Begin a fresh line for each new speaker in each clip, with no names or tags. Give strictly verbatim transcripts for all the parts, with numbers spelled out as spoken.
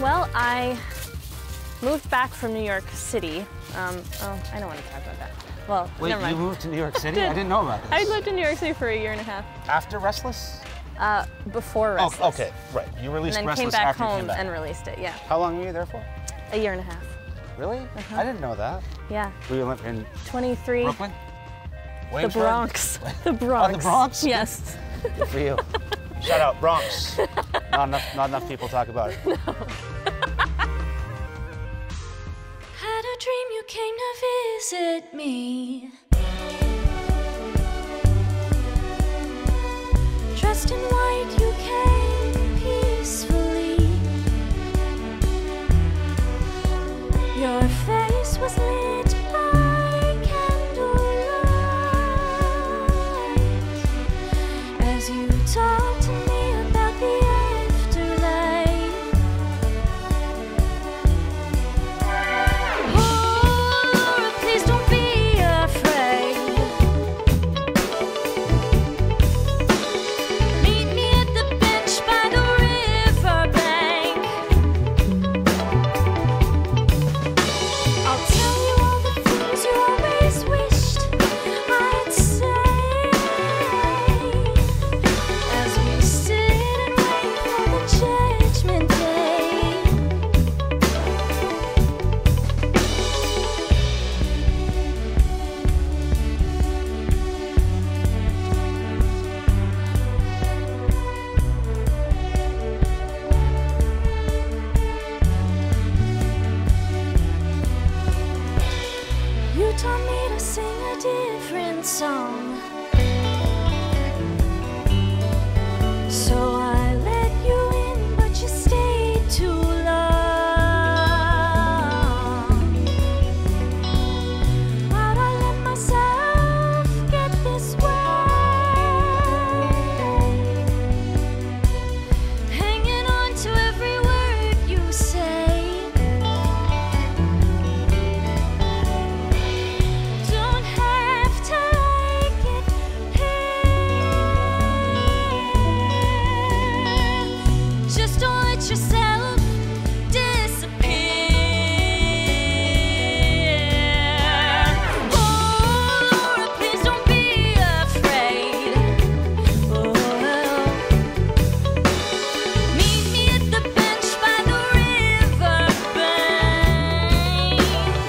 Well, I moved back from New York City. Um, oh, I don't want to talk about that. Well,
Wait,
never mind.
you moved to New York City?
I, did.
I didn't know about this.
I lived in New York City for a year and a half.
After Restless?
Uh, before Restless.
Oh, okay, right. You released
and then
Restless
came back
after you
home
came back.
and released it, yeah.
How long were you there for?
A year and a half.
Really?
Uh-huh.
I didn't know that.
Yeah.
Were you in
twenty-three.
Brooklyn?
The
Williamsburg?
Bronx. The Bronx.
Oh, the Bronx?
Yes.
Good for you. Shout out, Bronx. Not enough, not enough people talk about it.
No.
Had a dream you came to visit me. Dressed in white you came peacefully. Your face was lit by candlelight as you talked to me about the afterlife. Oh, please don't be afraid. Meet me at the bench by the riverbank. I'll tell you all the things you always wished I'd say as we sit and wait for the judgment day. You taught me to sing a different song, so I let you in, but you stayed too long. Why'd I let myself get this way? Hanging on to every word you say. Don't have to like it here. Just don't let yourself disappear. Oh, please don't be afraid. Oh, meet me at the bench by the riverbank.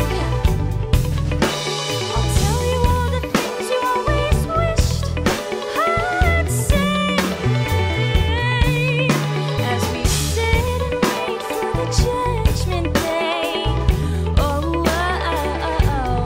I'll tell you all the things you always wished I'd say as we sit and wait for the judgment day. Oh, oh,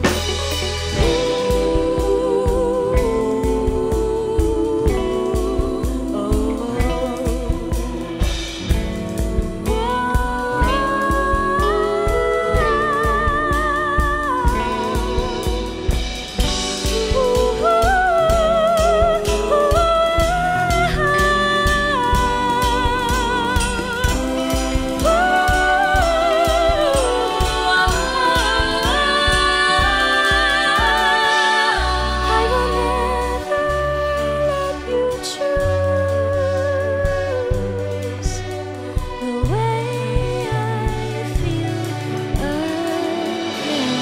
I will never let you choose the way I feel again.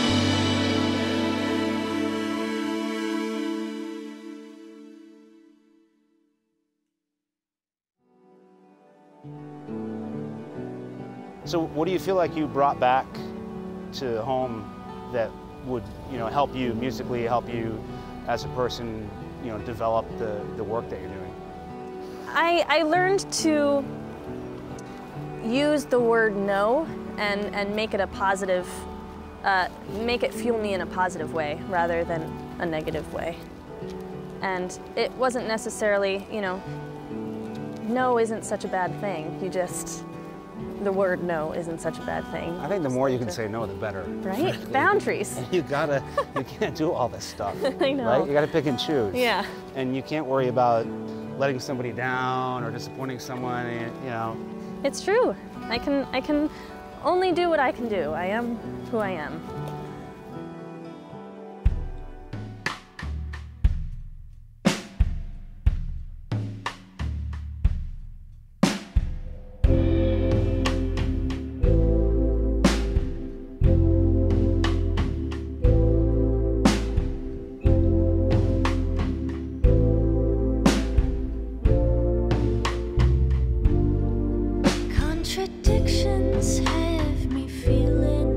So what do you feel like you brought back to home that would, you know, help you musically, help you as a person, you know, develop the, the work that you're doing?
I, I learned to use the word no and, and make it a positive, uh, make it fuel me in a positive way rather than a negative way. And it wasn't necessarily, you know, no isn't such a bad thing. You just, the word no isn't such a bad thing.
I think the more you can say no, the better.
Right? Boundaries.
You gotta, you can't do all this stuff.
I know.
Right? You gotta pick and choose.
Yeah.
And you can't worry about letting somebody down or disappointing someone, you know.
It's true. I can, I can only do what I can do. I am who I am.
Contradictions have me feeling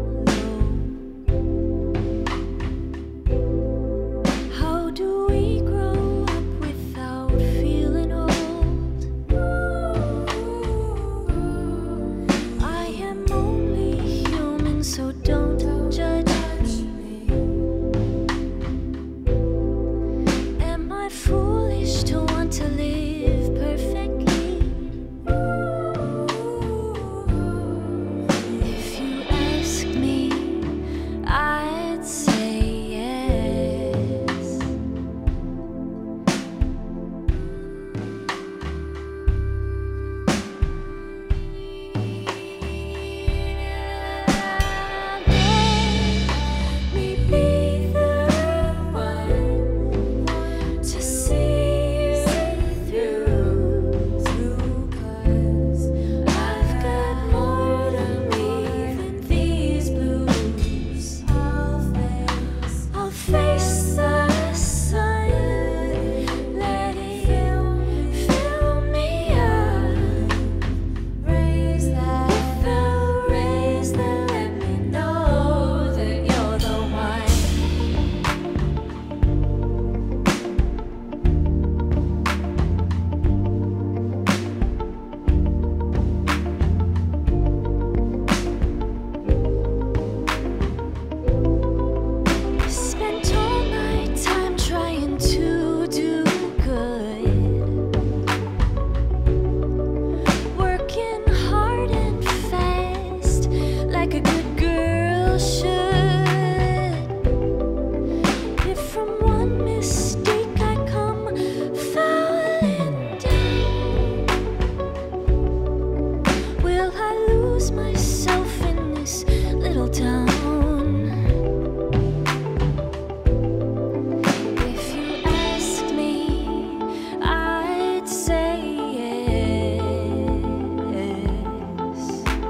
low. How do we grow up without feeling old? I am only human, so don't judge me. Am I foolish to want to live perfectly? If you ask me, I'd say yes. Let me be the one to see you through, through, 'cause I've got more to me than these blues. I'll face, I'll face the sun, let it fill, fill me up. Raise that, the raise that let me know that you're the one. Spent all my time trying to do good, working hard and fast like a good girl should. If from one mistake I come falling down, will I lose myself in this little town? If you asked me, I'd say yes.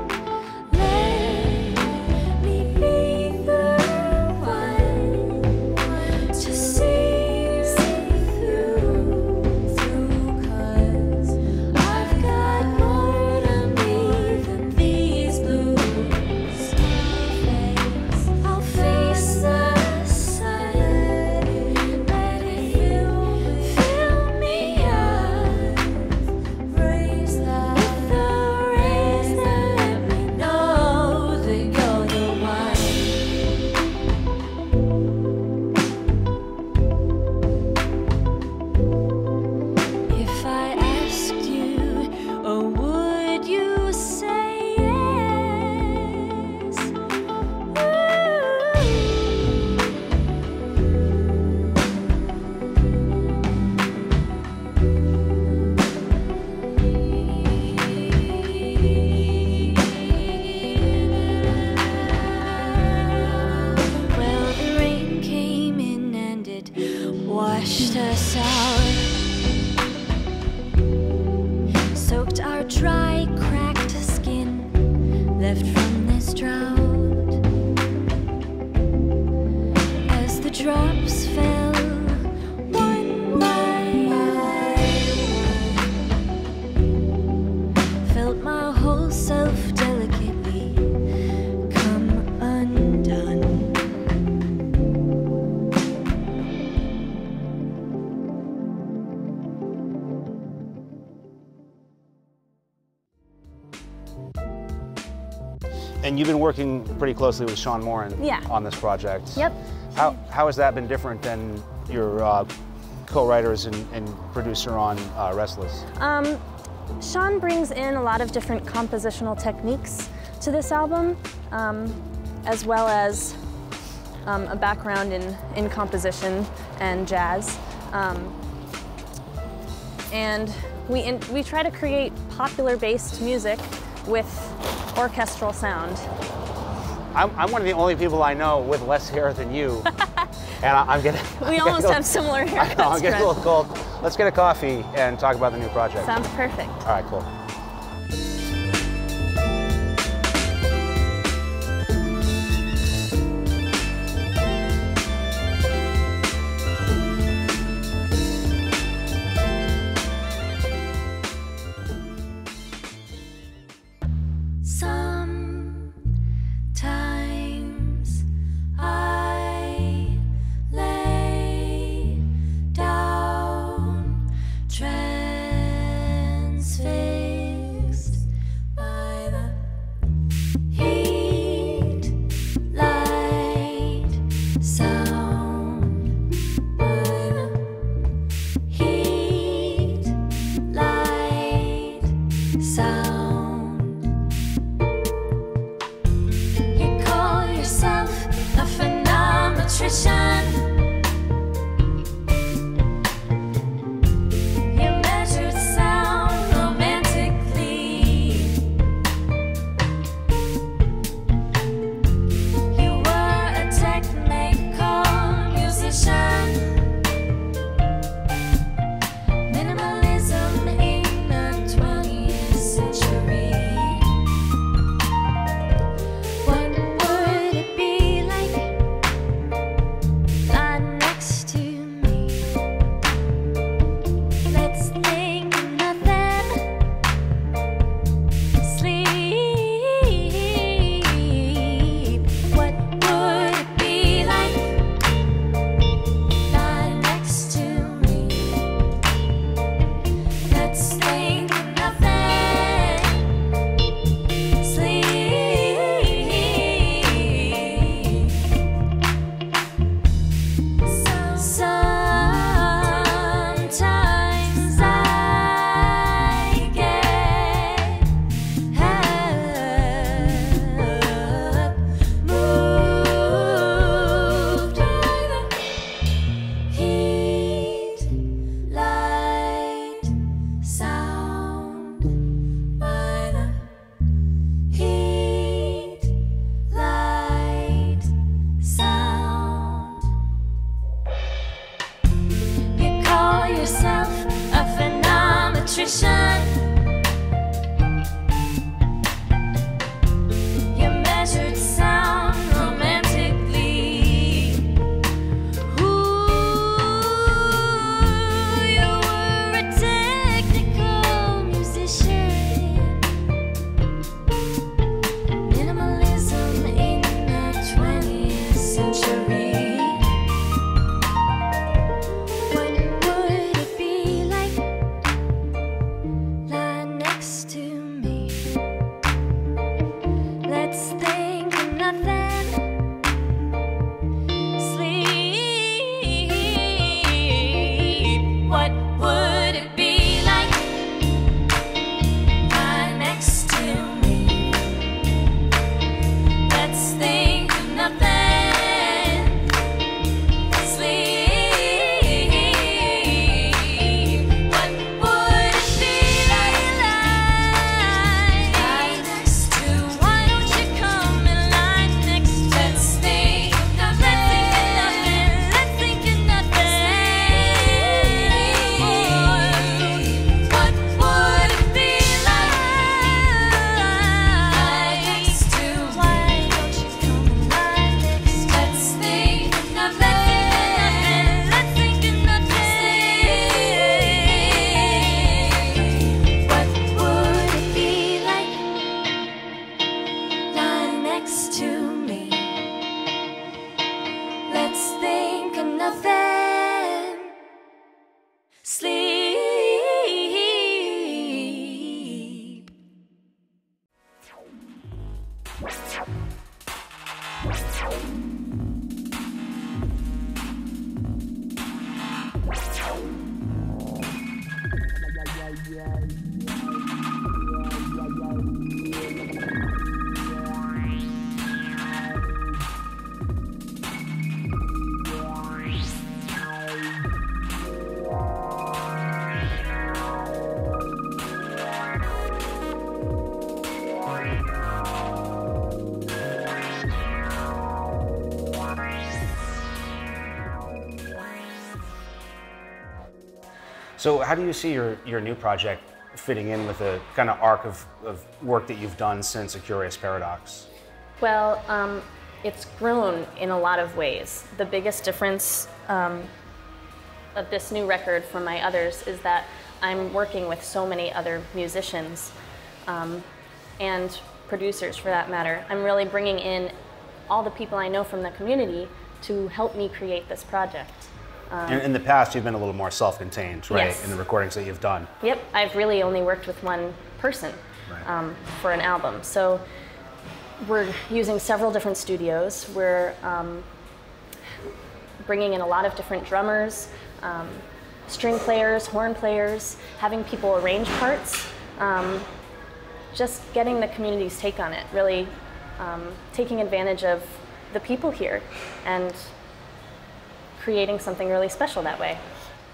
Let me be the one to see you through, through, 'cause I've got more to me than these blues. I'll face the sun, let it fill, fill me up. Raise that, the raise that let me know that you're the one. If I asked you, oh, would you say yes? Well, the rain came in and it washed us out, soaked our dry, cracked skin left from this drought. As the drops fell one by one, felt my whole self delicately come undone.
And you've been working pretty closely with Sean Morin
Yeah.
on this project.
Yep.
How, how has that been different than your uh, co-writers and, and producer on uh, Restless?
Um, Sean brings in a lot of different compositional techniques to this album, um, as well as um, a background in, in composition and jazz. Um, and we, in, we try to create popular-based music with orchestral sound.
I'm, I'm one of the only people I know with less hair than you. And I, I'm getting.
We
I'm
almost
getting,
have similar haircuts.
I know, I'm getting a
Trent.
little cold. Let's get a coffee and talk about the new project.
Sounds perfect.
All right, cool.
intuition. You measured sound romantically. You were a technical musician. Minimalism in the twentieth century. What would it be like lying next to me? Let's think of nothing. Sleep. What would it be like lying next to me? Let's think of nothing. Sleep. Sometimes I get moved by the heat, light, sound. By the heat, light, sound. You call yourself a phenometrician. You measured sound romantically. Ooh, you were a technical musician. Minimalism in the twentieth century. What would it be like lying next to me? Let's think of nothing. Sleep. What would it be like lying next to me? Let's think of nothing. Sleep. What would it be like lying next to? Why don't you come and lie next? Let's think of nothing. Let's think of nothing. What would it be like lying next to? Why don't you come and lie next? Let's think of nothing. Let's think of nothing. What would it be like lying next to me? Let's think of nothing. Sleep.
So how do you see your, your new project fitting in with the kind of arc of, of work that you've done since A Curious Paradox?
Well, um, it's grown in a lot of ways. The biggest difference um, of this new record from my others is that I'm working with so many other musicians um, and producers, for that matter. I'm really bringing in all the people I know from the community to help me create this project. Um,
in, in the past, you've been a little more self-contained, right?
Yes.
In the recordings that you've done.
Yep, I've really only worked with one person
Right.
um, for an album. So we're using several different studios. We're um, bringing in a lot of different drummers, um, string players, horn players, having people arrange parts, um, just getting the community's take on it, really um, taking advantage of the people here and creating something really special that way.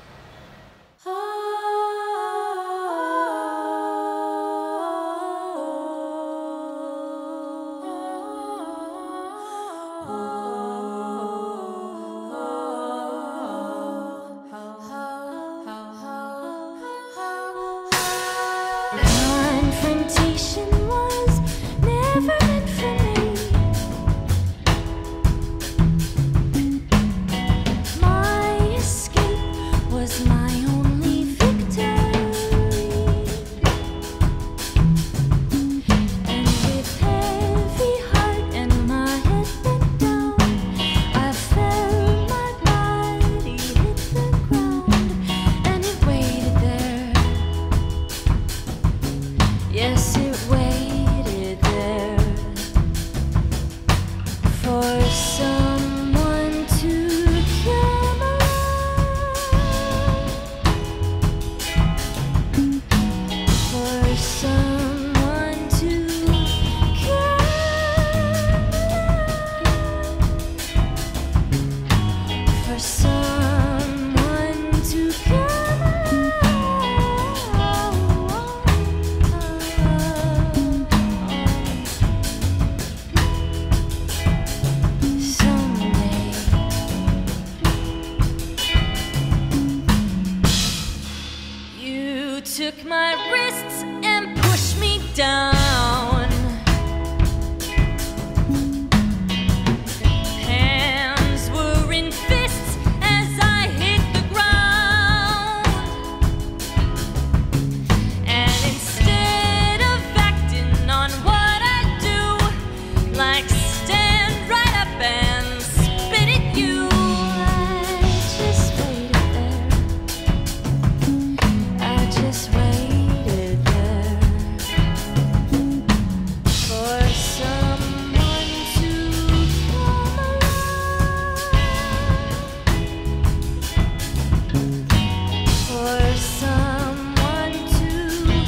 Confrontation was never meant for me. My escape was my only victory. And with heavy heart and my head bent down, I felt my body hit the ground, and it waited there. Yes, it waited there for someone to come along, for someone to come along, for someone to come someday. You took my wrists and pushed me down. Hands were in fists as I hit the ground. And instead of acting on what I do, like stand right up and spit at you, I just waited there. I just waited there for someone to come along, for someone to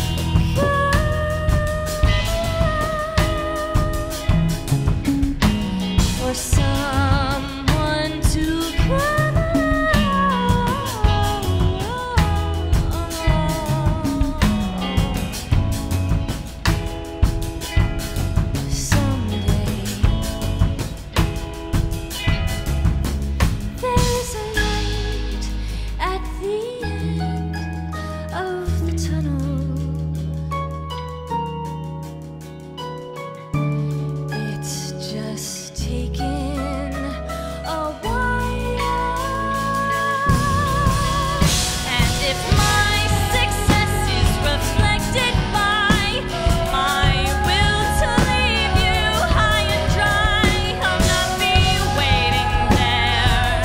come, for someone to come along. Someday there's a light at the end of the tunnel. It's just taken a while. And if my success is reflected by my will to leave you high and dry, I'll not be waiting there,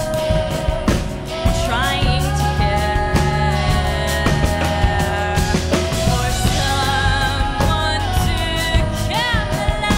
trying to care for someone to come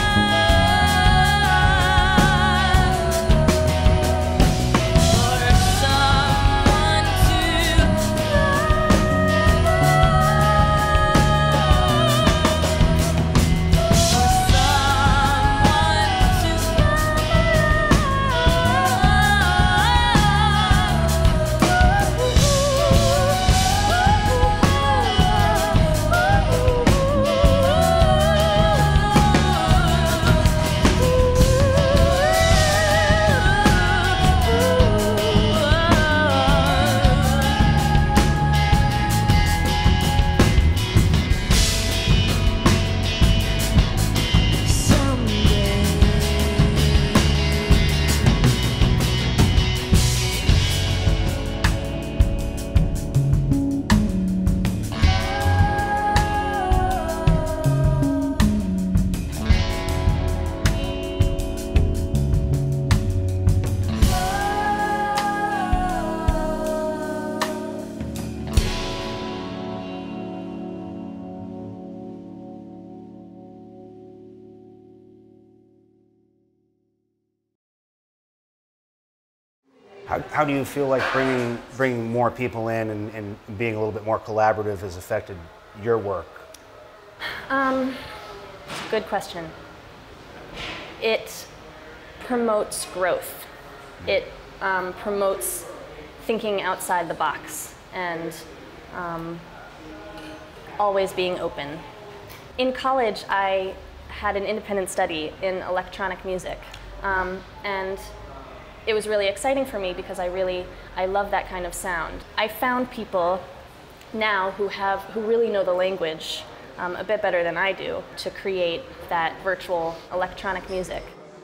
How, how do you feel like bringing, bringing more people in and, and being a little bit more collaborative has affected your work?
Um, good question. It promotes growth. It um, promotes thinking outside the box and um, always being open. In college, I had an independent study in electronic music, um, and it was really exciting for me because I really, I love that kind of sound. I found people now who have, who really know the language um, a bit better than I do to create that virtual electronic music.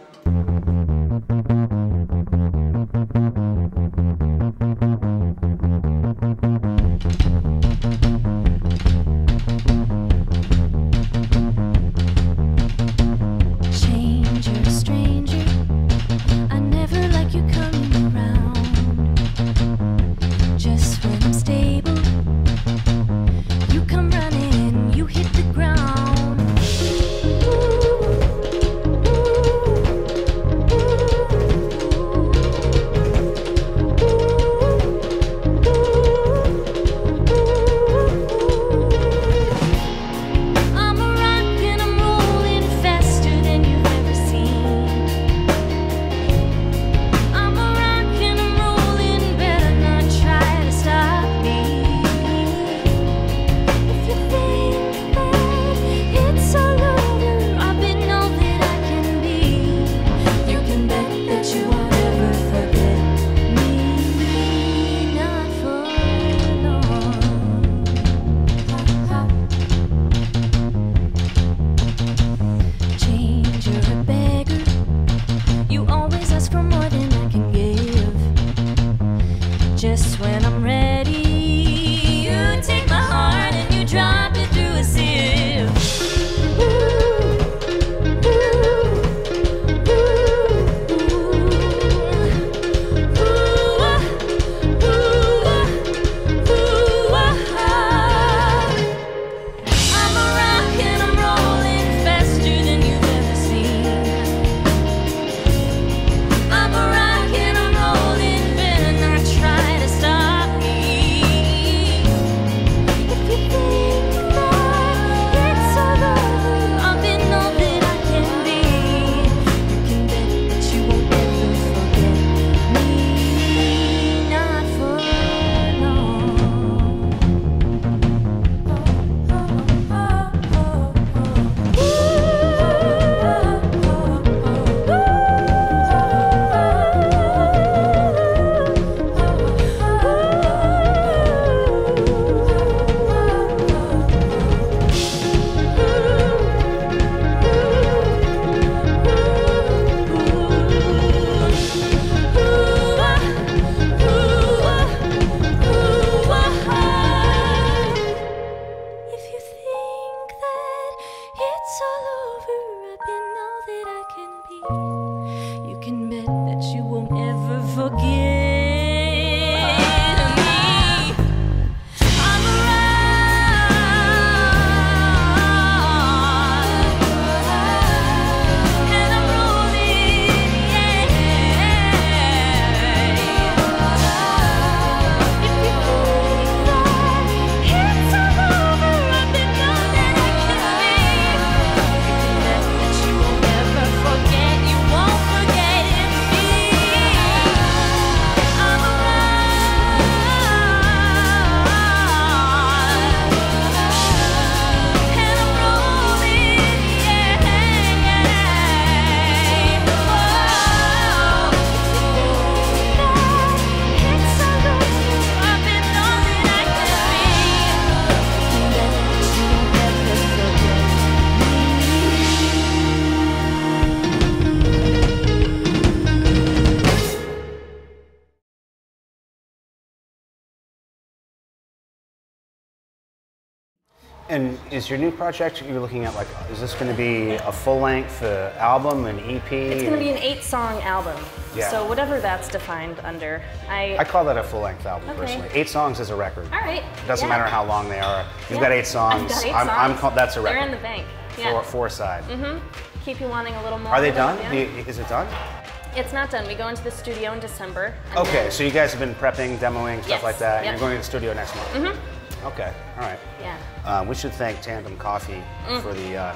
And is your new project, you're looking at like, is this going to be a full-length uh, album, an E P?
It's going to be an eight-song album.
Yeah.
So whatever that's defined under. I,
I call that a full-length album,
okay.
personally. Eight songs is a record.
All right.
It doesn't
yeah.
matter how long they are. You've
yeah.
got eight songs.
I've got eight
I'm,
songs.
I'm called, that's a record.
They're in the bank. Yeah.
Four, four side.
Mm-hmm. Keep you wanting a little more.
Are they done?
Yeah.
Do you, is it done?
It's not done. We go into the studio in December.
Okay,
then...
so you guys have been prepping, demoing, stuff
yes.
like that,
yep.
and you're going to the studio next month?
Mm-hmm.
Okay, all right.
Yeah.
Uh, we should thank Tandem Coffee mm. for the uh,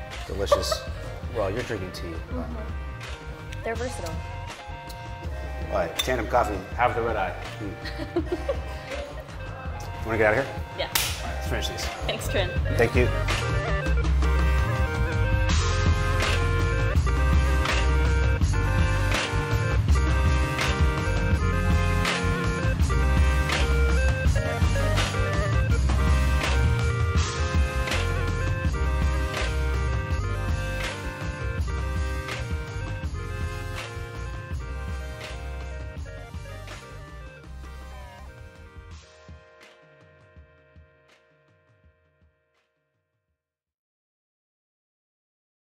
delicious, well, you're drinking tea.
Mm-hmm. They're versatile.
All right, Tandem Coffee, have the red eye. Mm. Want to get out of here?
Yeah.
All right, let's finish these.
Thanks, Trent.
Thank you.